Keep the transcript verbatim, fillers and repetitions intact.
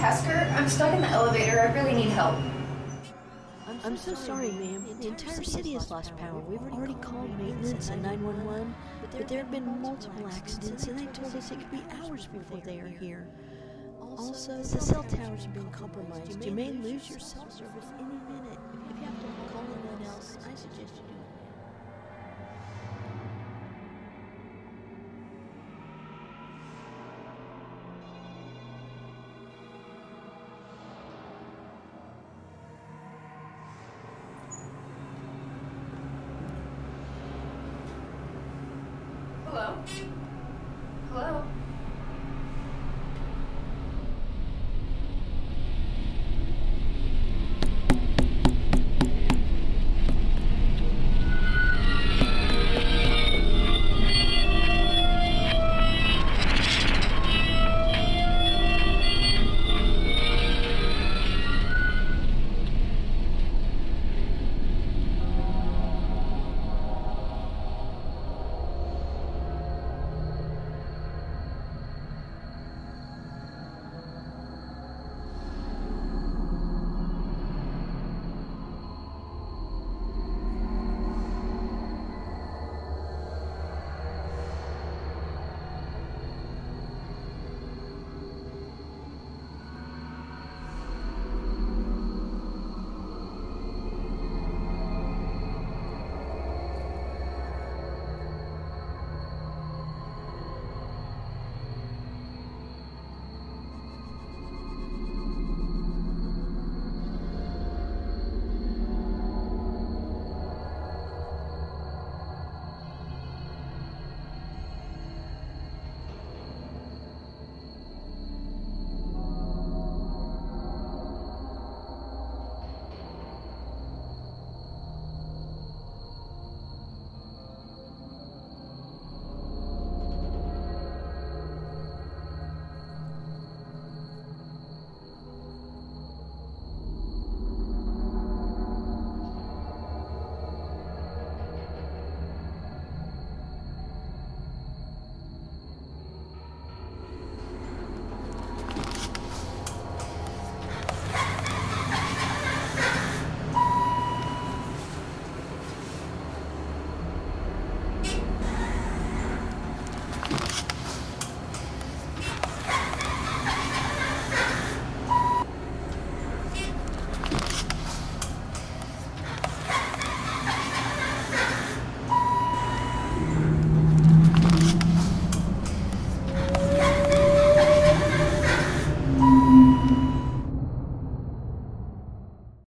Tasker, I'm stuck in the elevator. I really need help. I'm so sorry, ma'am. The entire city has lost power. We've already called maintenance and nine one one, but there have been multiple accidents, and they told us it could be hours before they are here. Also, the cell towers have been compromised. You may lose your cell service any minute. If you have to call anyone else, I suggest you do it now. Hello? Hello?